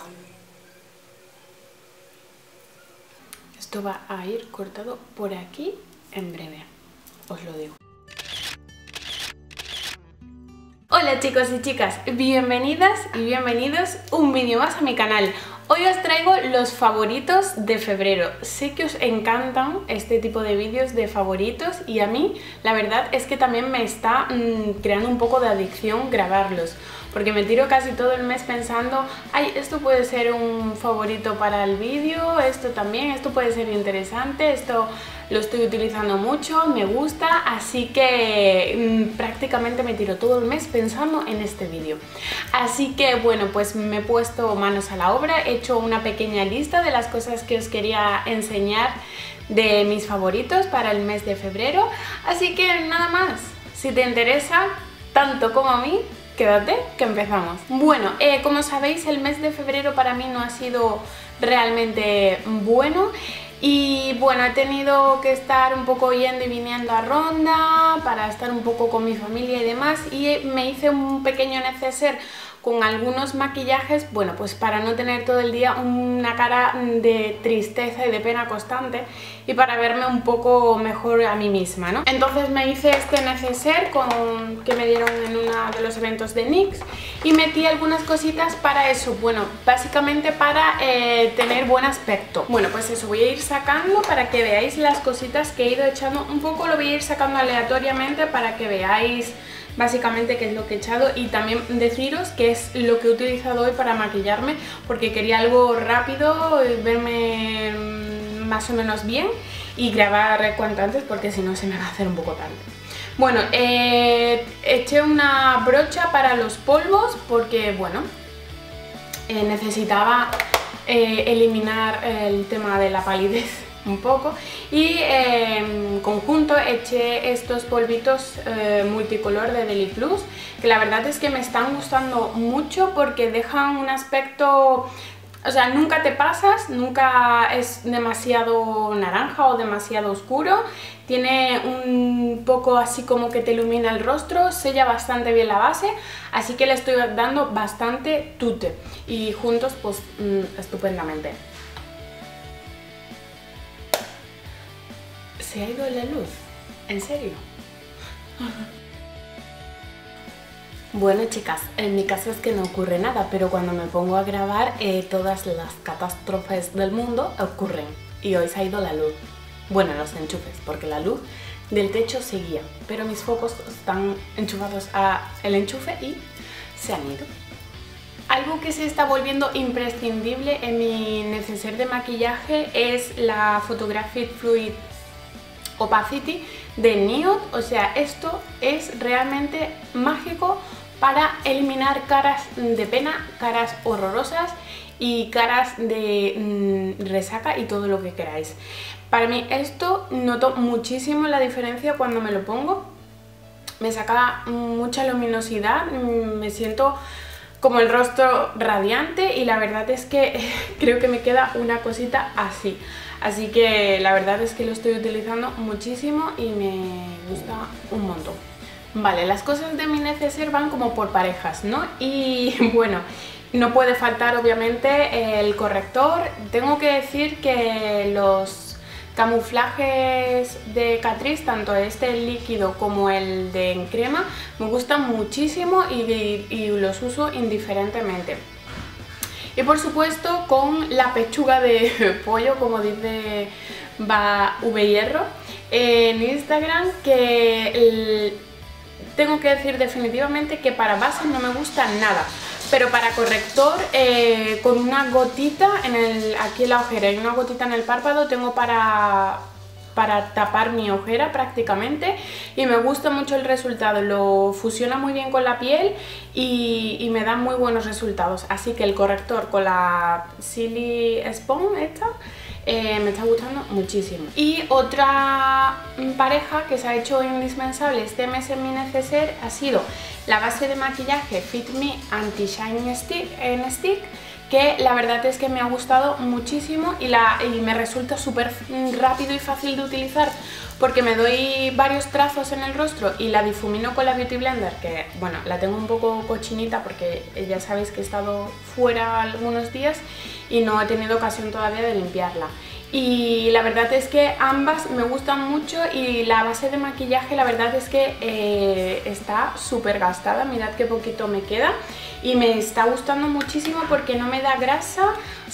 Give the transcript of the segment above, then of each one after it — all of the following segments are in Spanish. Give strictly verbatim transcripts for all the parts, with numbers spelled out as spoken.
Esto va a ir cortado por aquí en breve, os lo digo. Hola chicos y chicas, bienvenidas y bienvenidos un vídeo más a mi canal. Hoy os traigo los favoritos de febrero. Sé que os encantan este tipo de vídeos de favoritos y a mí la verdad es que también me está mmm, creando un poco de adicción grabarlos, porque me tiro casi todo el mes pensando, ay, esto puede ser un favorito para el vídeo, esto también, esto puede ser interesante, esto lo estoy utilizando mucho, me gusta, así que mmm, prácticamente me tiro todo el mes pensando en este vídeo. Así que bueno, pues me he puesto manos a la obra, he hecho una pequeña lista de las cosas que os quería enseñar de mis favoritos para el mes de febrero, así que nada más, si te interesa tanto como a mí, quédate que empezamos. Bueno, eh, como sabéis, el mes de febrero para mí no ha sido realmente bueno. Y bueno, he tenido que estar un poco yendo y viniendo a Ronda para estar un poco con mi familia y demás, y me hice un pequeño neceser con algunos maquillajes, bueno, pues para no tener todo el día una cara de tristeza y de pena constante y para verme un poco mejor a mí misma, ¿no? Entonces me hice este neceser con, que me dieron en uno de los eventos de N Y X y metí algunas cositas para eso, bueno, básicamente para eh, tener buen aspecto. Bueno, pues eso voy a ir sacando para que veáis las cositas que he ido echando, un poco lo voy a ir sacando aleatoriamente para que veáis básicamente qué es lo que he echado y también deciros qué es lo que he utilizado hoy para maquillarme, porque quería algo rápido, verme más o menos bien y grabar cuanto antes, porque si no se me va a hacer un poco tarde. Bueno, eh, eché una brocha para los polvos porque, bueno, eh, necesitaba eh, eliminar el tema de la palidez un poco, y eh, en conjunto eché estos polvitos eh, multicolor de Deli Plus, que la verdad es que me están gustando mucho porque dejan un aspecto, o sea, nunca te pasas, nunca es demasiado naranja o demasiado oscuro, tiene un poco así como que te ilumina el rostro, sella bastante bien la base, así que le estoy dando bastante tute y juntos pues mmm, estupendamente. ¿Se ha ido la luz? ¿En serio? Bueno chicas, en mi caso es que no ocurre nada, pero cuando me pongo a grabar eh, todas las catástrofes del mundo ocurren y hoy se ha ido la luz. Bueno, los enchufes, porque la luz del techo seguía, pero mis focos están enchufados al enchufe y se han ido. Algo que se está volviendo imprescindible en mi neceser de maquillaje es la Photographic Fluid Opacity de N I O D, o sea, esto es realmente mágico para eliminar caras de pena, caras horrorosas y caras de mmm, resaca y todo lo que queráis. Para mí esto noto muchísimo la diferencia cuando me lo pongo, me saca mucha luminosidad, me siento como el rostro radiante y la verdad es que creo que me queda una cosita así. Así que la verdad es que lo estoy utilizando muchísimo y me gusta un montón. Vale, las cosas de mi neceser van como por parejas, ¿no? Y bueno, no puede faltar obviamente el corrector. Tengo que decir que los camuflajes de Catrice, tanto este líquido como el de en crema, me gustan muchísimo y, y los uso indiferentemente. Y por supuesto con la pechuga de pollo, como dice V Hierro en Instagram, que el, tengo que decir definitivamente que para base no me gusta nada, pero para corrector eh, con una gotita en el, aquí en la ojera y una gotita en el párpado tengo para, para tapar mi ojera prácticamente y me gusta mucho el resultado, lo fusiona muy bien con la piel y, y me da muy buenos resultados, así que el corrector con la Silly Spon esta eh, me está gustando muchísimo. Y otra pareja que se ha hecho indispensable este mes en mi neceser ha sido la base de maquillaje Fit Me Anti Shine Stick, en Stick, que la verdad es que me ha gustado muchísimo y, la, y me resulta súper rápido y fácil de utilizar, porque me doy varios trazos en el rostro y la difumino con la Beauty Blender, que bueno, la tengo un poco cochinita porque ya sabéis que he estado fuera algunos días y no he tenido ocasión todavía de limpiarla. Y la verdad es que ambas me gustan mucho y la base de maquillaje la verdad es que eh, está súper gastada, mirad qué poquito me queda y me está gustando muchísimo porque no me da grasa,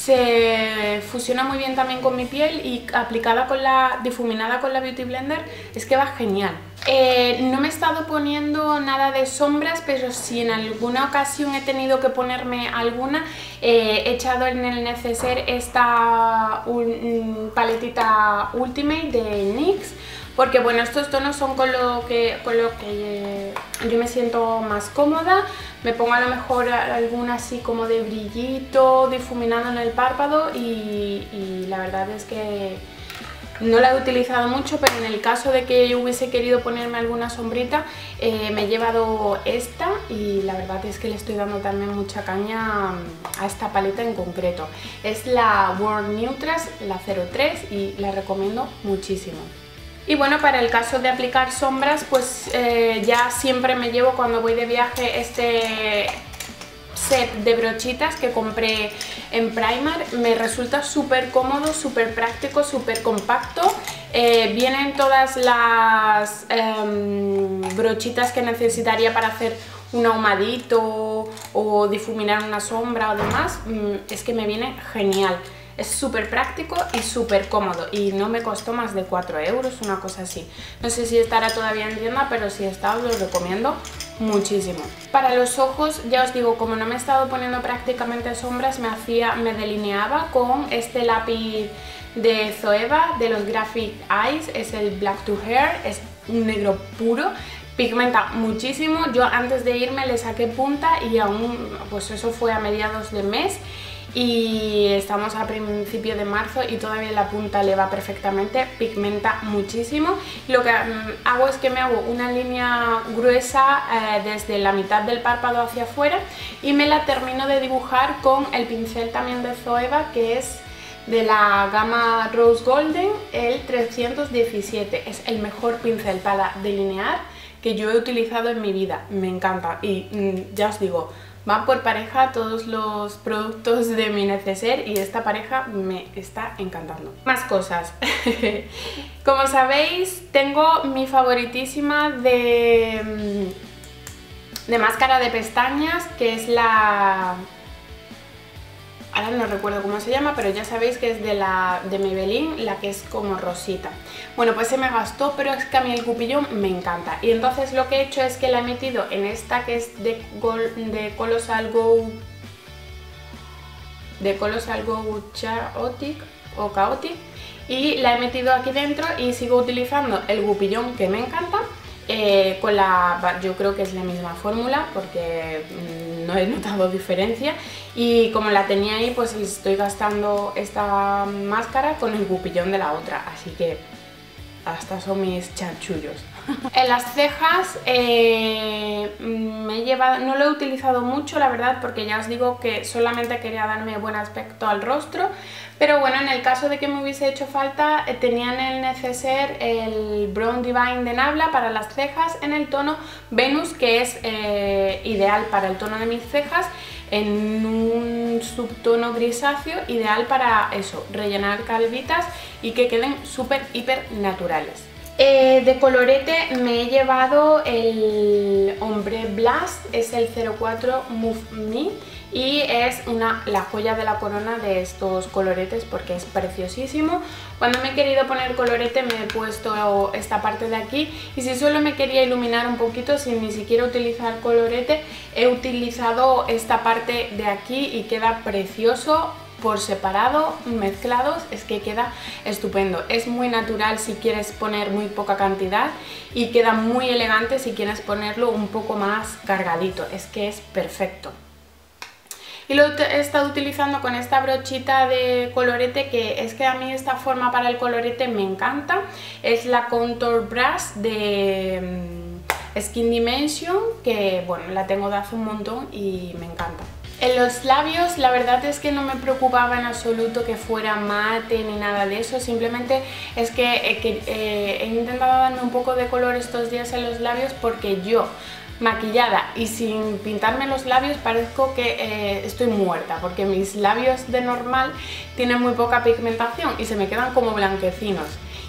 se fusiona muy bien también con mi piel y aplicada con la, difuminada con la Beauty Blender es que va genial. Eh, no me he estado poniendo nada de sombras, pero si en alguna ocasión he tenido que ponerme alguna, eh, he echado en el neceser esta un, paletita Ultimate de NYX, porque bueno, estos tonos son con lo que, con lo que yo me siento más cómoda. Me pongo a lo mejor alguna así como de brillito, difuminado en el párpado y, y la verdad es que no la he utilizado mucho, pero en el caso de que yo hubiese querido ponerme alguna sombrita, eh, me he llevado esta y la verdad es que le estoy dando también mucha caña a esta paleta en concreto. Es la World Neutral, la cero tres, y la recomiendo muchísimo. Y bueno, para el caso de aplicar sombras, pues eh, ya siempre me llevo cuando voy de viaje este set de brochitas que compré en Primark. Me resulta súper cómodo, súper práctico, súper compacto. Eh, vienen todas las eh, brochitas que necesitaría para hacer un ahumadito o difuminar una sombra o demás. Mm, es que me viene genial. Es súper práctico y súper cómodo y no me costó más de cuatro euros, una cosa así. No sé si estará todavía en tienda, pero si está os lo recomiendo muchísimo. Para los ojos, ya os digo, como no me he estado poniendo prácticamente sombras, me hacía, me delineaba con este lápiz de Zoeva de los Graphic Eyes, es el Black to Hair, es un negro puro. Pigmenta muchísimo. Yo antes de irme le saqué punta y aún, pues eso fue a mediados de mes y estamos a principio de marzo y todavía la punta le va perfectamente, pigmenta muchísimo. Lo que um, hago es que me hago una línea gruesa eh, desde la mitad del párpado hacia afuera y me la termino de dibujar con el pincel también de Zoeva, que es de la gama Rose Golden, el trescientos diecisiete. Es el mejor pincel para delinear que yo he utilizado en mi vida, me encanta y mm, ya os digo, va por pareja todos los productos de mi neceser y esta pareja me está encantando. Más cosas. Como sabéis, tengo mi favoritísima de, de máscara de pestañas, que es la... ahora no recuerdo cómo se llama, pero ya sabéis que es de la de Maybelline, la que es como rosita. Bueno, pues se me gastó, pero es que a mí el cupillón me encanta. Y entonces lo que he hecho es que la he metido en esta que es de, Gol, de Colossal Go... de Colossal Go Chaotic o Chaotic. Y la he metido aquí dentro y sigo utilizando el cupillón que me encanta. Eh, con la, yo creo que es la misma fórmula porque mmm, no he notado diferencia y como la tenía ahí pues estoy gastando esta máscara con el cupillón de la otra, así que hasta son mis chanchullos. En las cejas eh, me he llevado, no lo he utilizado mucho la verdad, porque ya os digo que solamente quería darme buen aspecto al rostro, pero bueno, en el caso de que me hubiese hecho falta, eh, tenía en el neceser el Brown Divine de Nabla para las cejas en el tono Venus, que es eh, ideal para el tono de mis cejas, en un subtono grisáceo, ideal para eso, rellenar calvitas y que queden súper hiper naturales. Eh, de colorete me he llevado el Ombre Blast, es el cero cuatro Move Me y es una, la joya de la corona de estos coloretes porque es preciosísimo. Cuando me he querido poner colorete me he puesto esta parte de aquí y si solo me quería iluminar un poquito sin ni siquiera utilizar colorete, he utilizado esta parte de aquí y queda precioso. Por separado, mezclados, es que queda estupendo. Es muy natural si quieres poner muy poca cantidad y queda muy elegante si quieres ponerlo un poco más cargadito. Es que es perfecto. Y lo he estado utilizando con esta brochita de colorete, que es que a mí esta forma para el colorete me encanta. Es la Contour Brush de Skin Dimension, que bueno, la tengo de hace un montón y me encanta. En los labios la verdad es que no me preocupaba en absoluto que fuera mate ni nada de eso, simplemente es que, eh, que eh, he intentado darme un poco de color estos días en los labios porque yo, maquillada y sin pintarme los labios, parezco que eh, estoy muerta, porque mis labios de normal tienen muy poca pigmentación y se me quedan como blanquecinos.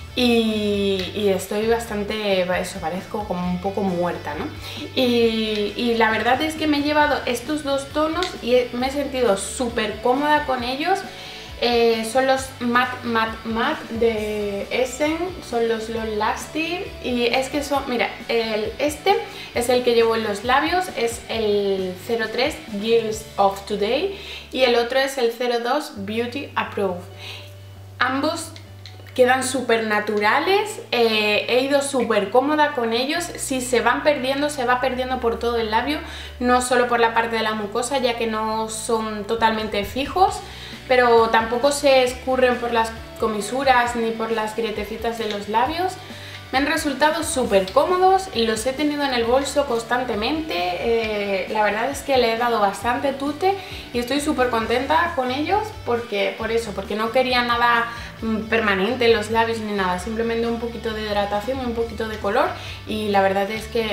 Y, y estoy bastante, eso, parezco como un poco muerta, ¿no? Y, y la verdad es que me he llevado estos dos tonos y he, me he sentido súper cómoda con ellos. Eh, son los Matte Matte Matte de Essen, son los Long Lasting y es que son, mira, el, este es el que llevo en los labios, es el cero tres Girls of Today y el otro es el cero dos Beauty Approved. Ambos quedan súper naturales, eh, he ido súper cómoda con ellos. Si se van perdiendo, se va perdiendo por todo el labio, no solo por la parte de la mucosa, ya que no son totalmente fijos, pero tampoco se escurren por las comisuras ni por las grietecitas de los labios. Me han resultado súper cómodos y los he tenido en el bolso constantemente. Eh, la verdad es que le he dado bastante tute y estoy súper contenta con ellos porque, por eso, porque no quería nada mmm, permanente en los labios ni nada, simplemente un poquito de hidratación y un poquito de color y la verdad es que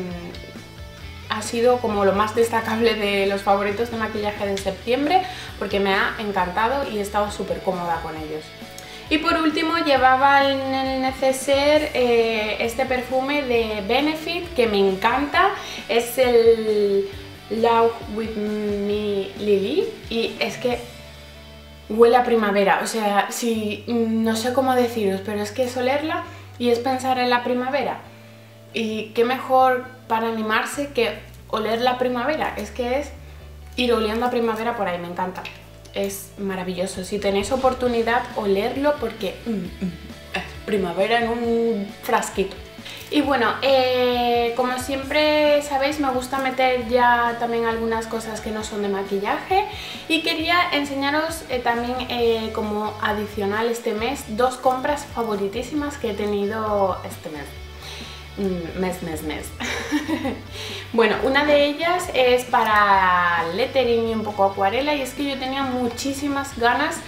mmm, ha sido como lo más destacable de los favoritos de maquillaje de septiembre porque me ha encantado y he estado súper cómoda con ellos. Y por último llevaba en el neceser eh, este perfume de Benefit que me encanta, es el Love With Me Lily y es que huele a primavera, o sea, si, no sé cómo deciros, pero es que es olerla y es pensar en la primavera y qué mejor para animarse que oler la primavera, es que es ir oliendo a primavera por ahí, me encanta. Es maravilloso, si tenéis oportunidad olerlo porque mm, mm, es primavera en un frasquito. Y bueno, eh, como siempre sabéis, me gusta meter ya también algunas cosas que no son de maquillaje y quería enseñaros eh, también eh, como adicional este mes dos compras favoritísimas que he tenido este mes. Mes, mes, mes. Bueno, una de ellas es para lettering y un poco acuarela y es que yo tenía muchísimas ganas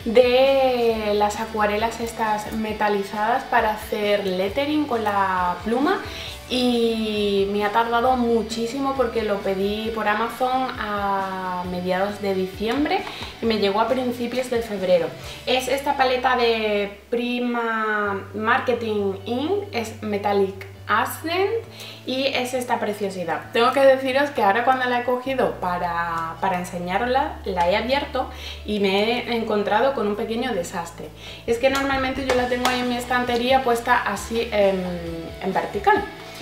de las acuarelas estas metalizadas para hacer lettering con la pluma y me ha tardado muchísimo porque lo pedí por Amazon a mediados de diciembre y me llegó a principios de febrero. Es esta paleta de Prima Marketing Ink, es Metallic Accent y es esta preciosidad. Tengo que deciros que ahora cuando la he cogido para, para enseñarosla, la he abierto y me he encontrado con un pequeño desastre. Es que normalmente yo la tengo ahí en mi estantería puesta así en, en vertical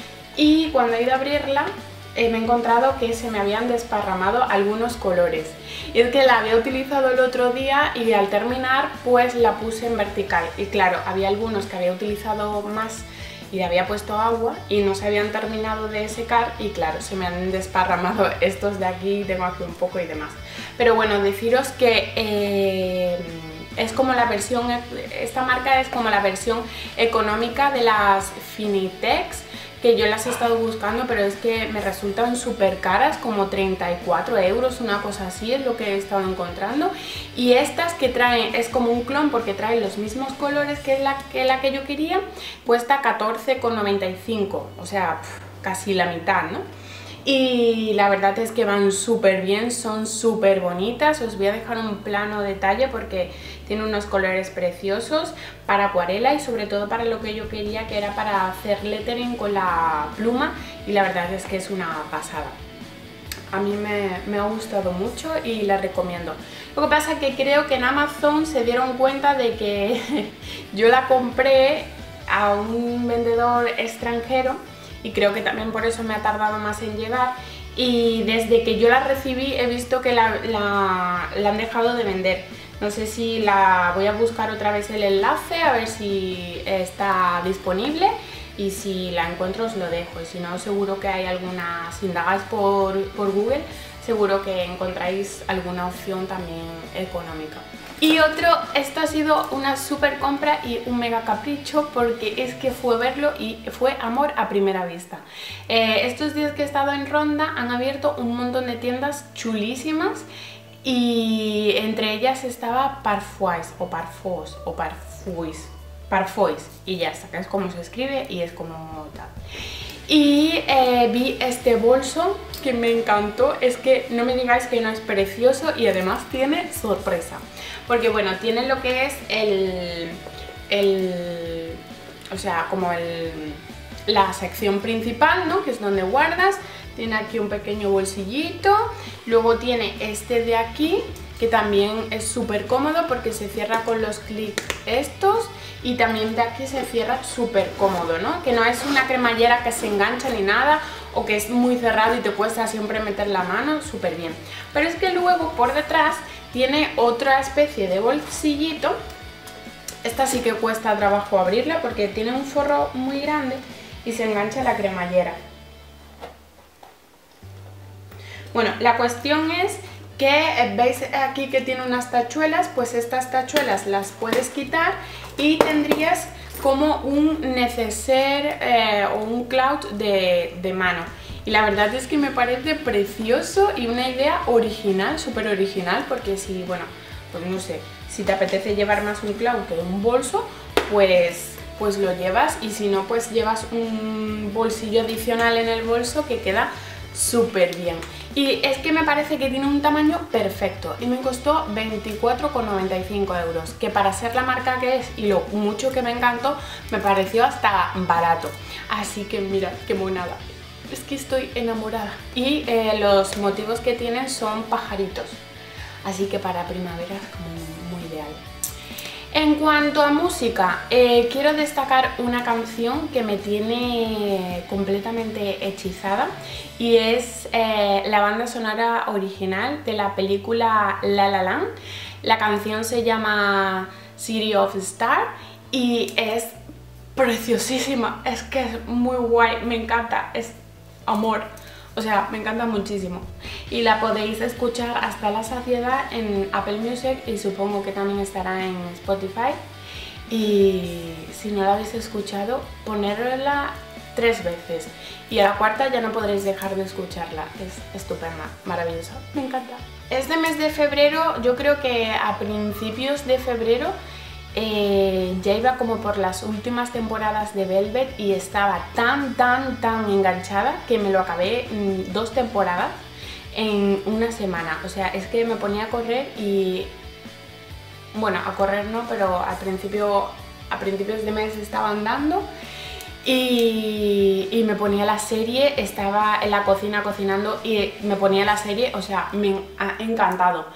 y cuando he ido a abrirla eh, me he encontrado que se me habían desparramado algunos colores y es que la había utilizado el otro día y al terminar pues la puse en vertical y claro, había algunos que había utilizado más y le había puesto agua y no se habían terminado de secar y claro, se me han desparramado estos de aquí, tengo aquí un poco y demás. Pero bueno, deciros que eh, es como la versión, esta marca es como la versión económica de las Finitex, que yo las he estado buscando, pero es que me resultan súper caras, como treinta y cuatro euros, una cosa así es lo que he estado encontrando. Y estas que traen, es como un clon porque traen los mismos colores que la que, la que yo quería, cuesta catorce con noventa y cinco, o sea, pff, casi la mitad, ¿no? Y la verdad es que van súper bien, son súper bonitas. Os voy a dejar un plano detalle porque tiene unos colores preciosos para acuarela y sobre todo para lo que yo quería, que era para hacer lettering con la pluma y la verdad es que es una pasada. A mí me, me ha gustado mucho y la recomiendo. Lo que pasa es que creo que en Amazon se dieron cuenta de que yo la compré a un vendedor extranjero y creo que también por eso me ha tardado más en llegar y desde que yo la recibí he visto que la, la, la han dejado de vender. No sé si la voy a buscar otra vez el enlace a ver si está disponible y si la encuentro os lo dejo y si no seguro que hay alguna, si indagáis por, por Google seguro que encontráis alguna opción también económica. Y otro, esto ha sido una super compra y un mega capricho, porque es que fue verlo y fue amor a primera vista. Eh, estos días que he estado en Ronda han abierto un montón de tiendas chulísimas y entre ellas estaba Parfois o Parfos o Parfuis, Parfois, y ya está, que es como se escribe y es como tal. Y eh, vi este bolso que me encantó, es que no me digáis que no es precioso y además tiene sorpresa. Porque bueno, tiene lo que es el, el o sea, como el, la sección principal, ¿no? Que es donde guardas. Tiene aquí un pequeño bolsillito, luego tiene este de aquí, que también es súper cómodo porque se cierra con los clics estos, y también de aquí se cierra súper cómodo, ¿no? Que no es una cremallera que se engancha ni nada, o que es muy cerrado y te cuesta siempre meter la mano, súper bien. Pero es que luego por detrás tiene otra especie de bolsillito. Esta sí que cuesta trabajo abrirla porque tiene un forro muy grande y se engancha la cremallera. Bueno, la cuestión es que veis aquí que tiene unas tachuelas, pues estas tachuelas las puedes quitar y tendrías como un neceser eh, o un clout de, de mano. Y la verdad es que me parece precioso y una idea original, súper original, porque si, bueno, pues no sé, si te apetece llevar más un clout que un bolso, pues, pues lo llevas, y si no, pues llevas un bolsillo adicional en el bolso que queda súper bien. Y es que me parece que tiene un tamaño perfecto y me costó veinticuatro con noventa y cinco euros, que para ser la marca que es y lo mucho que me encantó, me pareció hasta barato. Así que mira, qué monada. Es que estoy enamorada. Y eh, los motivos que tienen son pajaritos, así que para primavera es como muy ideal. En cuanto a música, eh, quiero destacar una canción que me tiene completamente hechizada, y es eh, la banda sonora original de la película La La Land. La canción se llama City of Stars y es preciosísima, es que es muy guay, me encanta, es amor. O sea, me encanta muchísimo. Y la podéis escuchar hasta la saciedad en Apple Music y supongo que también estará en Spotify. Y si no la habéis escuchado, ponerla tres veces. Y a la cuarta ya no podréis dejar de escucharla. Es estupenda, maravillosa, me encanta. Este mes de febrero, yo creo que a principios de febrero, Eh, ya iba como por las últimas temporadas de Velvet y estaba tan, tan, tan enganchada que me lo acabé mmm, dos temporadas en una semana. O sea, es que me ponía a correr y... bueno, a correr no, pero al principio, a principios de mes estaba andando y, y me ponía la serie, estaba en la cocina cocinando y me ponía la serie, o sea, me ha encantado.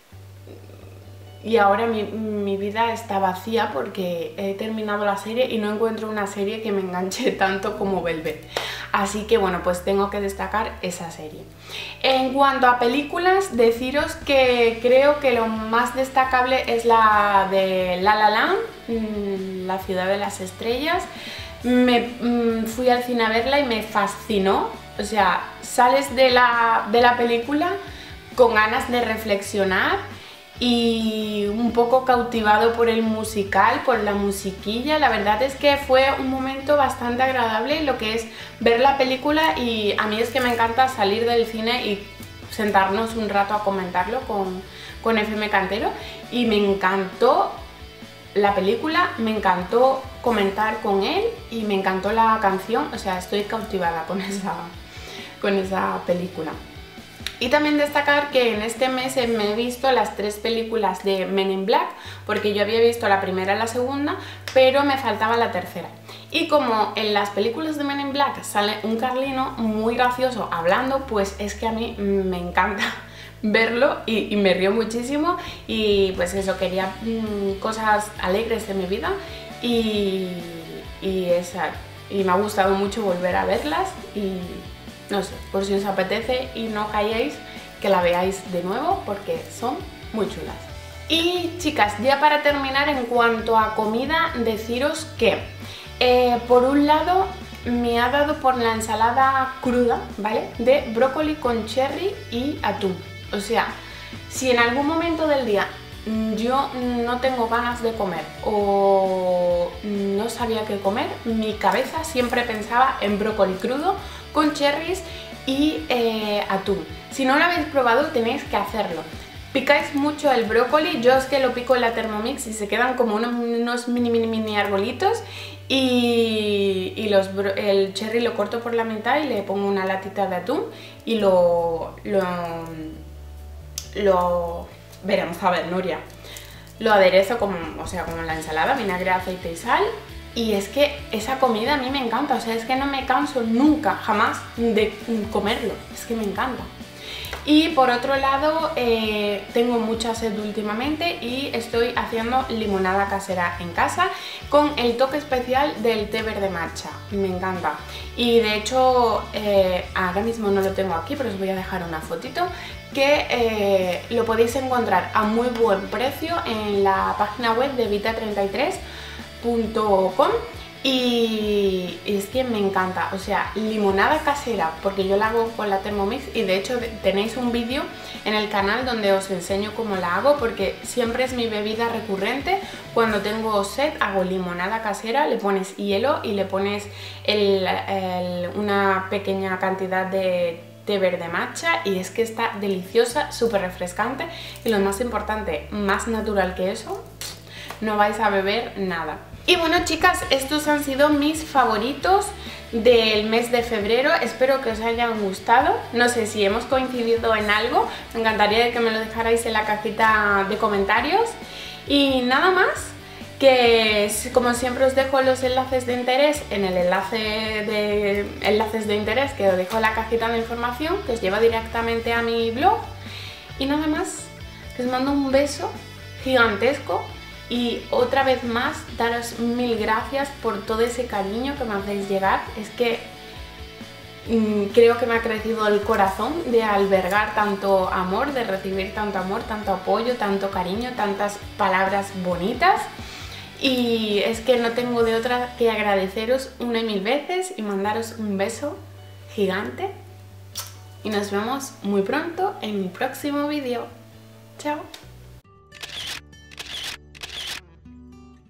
Y ahora mi, mi vida está vacía porque he terminado la serie y no encuentro una serie que me enganche tanto como Velvet. Así que bueno, pues tengo que destacar esa serie. En cuanto a películas, deciros que creo que lo más destacable es la de La La Land, La ciudad de las estrellas. Me fui al cine a verla y me fascinó. O sea, sales de la, de la película con ganas de reflexionar y un poco cautivado por el musical, por la musiquilla. La verdad es que fue un momento bastante agradable lo que es ver la película, y a mí es que me encanta salir del cine y sentarnos un rato a comentarlo con, con F M Cantero, y me encantó la película, me encantó comentar con él y me encantó la canción. O sea, estoy cautivada con esa, con esa película. Y también destacar que en este mes me he visto las tres películas de Men in Black, porque yo había visto la primera y la segunda, pero me faltaba la tercera. Y como en las películas de Men in Black sale un carlino muy gracioso hablando, pues es que a mí me encanta verlo y, y me río muchísimo. Y pues eso, quería mmm, cosas alegres de mi vida y, y, esa, y me ha gustado mucho volver a verlas. Y no sé, por si os apetece y no calléis, que la veáis de nuevo porque son muy chulas. Y chicas, ya para terminar, en cuanto a comida, deciros que eh, por un lado me ha dado por la ensalada cruda, ¿vale? De brócoli con cherry y atún. O sea, si en algún momento del día yo no tengo ganas de comer o no sabía qué comer, mi cabeza siempre pensaba en brócoli crudo con cherries y eh, atún. Si no lo habéis probado tenéis que hacerlo. Picáis mucho el brócoli, yo es que lo pico en la Thermomix y se quedan como unos, unos mini mini mini arbolitos y, y los, el cherry lo corto por la mitad y le pongo una latita de atún y lo... lo, lo veremos, a ver, Nuria, lo aderezo como, o sea, como la ensalada, vinagre, aceite y sal. Y es que esa comida a mí me encanta, o sea, es que no me canso nunca, jamás de comerlo, es que me encanta. Y por otro lado, eh, tengo mucha sed últimamente y estoy haciendo limonada casera en casa con el toque especial del té verde matcha, me encanta. Y de hecho, eh, ahora mismo no lo tengo aquí, pero os voy a dejar una fotito que eh, lo podéis encontrar a muy buen precio en la página web de vita treinta y tres punto com. Y es que me encanta, o sea, limonada casera, porque yo la hago con la Thermomix y de hecho tenéis un vídeo en el canal donde os enseño cómo la hago, porque siempre es mi bebida recurrente. Cuando tengo sed hago limonada casera, le pones hielo y le pones el, el, una pequeña cantidad de té verde matcha y es que está deliciosa, súper refrescante y lo más importante, más natural que eso, no vais a beber nada. Y bueno, chicas, estos han sido mis favoritos del mes de febrero, espero que os hayan gustado. No sé si hemos coincidido en algo, me encantaría que me lo dejarais en la cajita de comentarios. Y nada más, que como siempre os dejo los enlaces de interés en el enlace de enlaces de interés que os dejo en la cajita de información, que os lleva directamente a mi blog. Y nada más, os mando un beso gigantesco. Y otra vez más, daros mil gracias por todo ese cariño que me hacéis llegar. Es que mmm, creo que me ha crecido el corazón de albergar tanto amor, de recibir tanto amor, tanto apoyo, tanto cariño, tantas palabras bonitas. Y es que no tengo de otra que agradeceros una y mil veces y mandaros un beso gigante. Y nos vemos muy pronto en mi próximo vídeo. Chao.